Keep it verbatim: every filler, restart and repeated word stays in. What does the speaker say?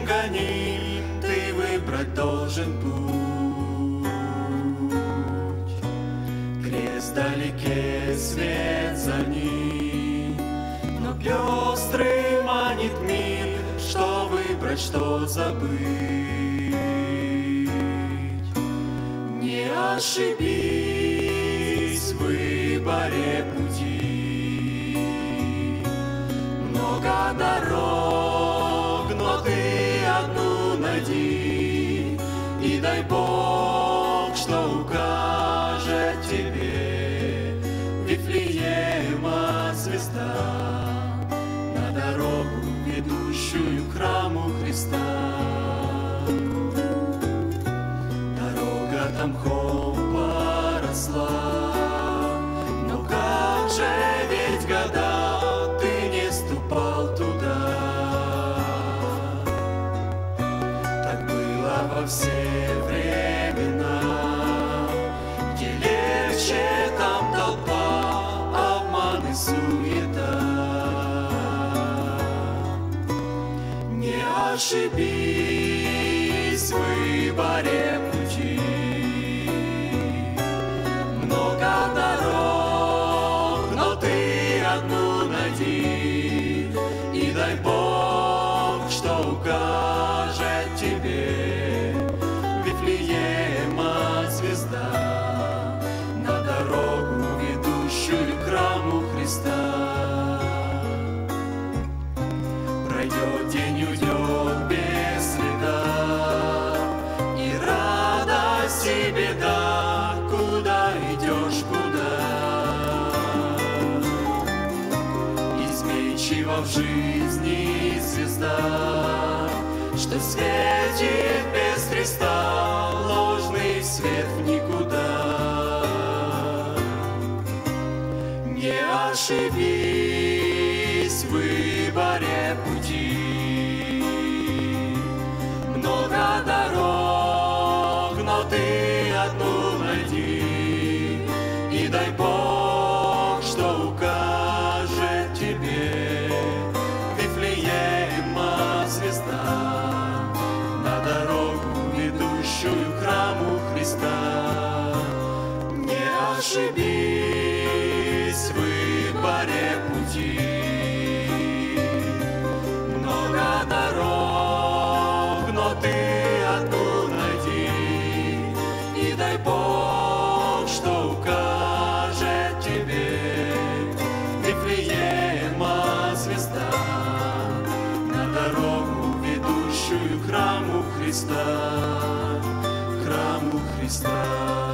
гоним, ты выбрать должен путь. Крест вдалеке, свет за ним, но пестрый манит мир, что выбрать, что забыть. Не ошибись в выборе пути. Много дорог, но ты одну найди, и дай Бог, что укажет тебе Вифлеема звезда на дорогу, ведущую к храму Христа. Дорога там мхом поросла, но как же ведь года ты не ступал туда. Так было во все времена, где легче, там толпа, обман и суета. Не ошибись в выборе пути. Много дорог, но ты одну найди, и дай Бог, что укажет тебе Вифлеема звезда на дорогу, ведущую к храму Христа. Пройдет день, уйдет без следа, и радость и беда, куда идешь, куда. Изменчива в жизни звезда, что светит без Христа, ложный свет в никуда. Не ошибись в выборе пути. Много дорог, но ты одну найди, и дай Бог, что укажет тебе Вифлеема звезда на дорогу, ведущую к храму Христа. Не ошибись в выборе пути. Много дорог, но ты одну найди, и дай Бог, что укажет тебе Вифлеема звезда на дорогу, ведущую к храму Христа, к храму Христа.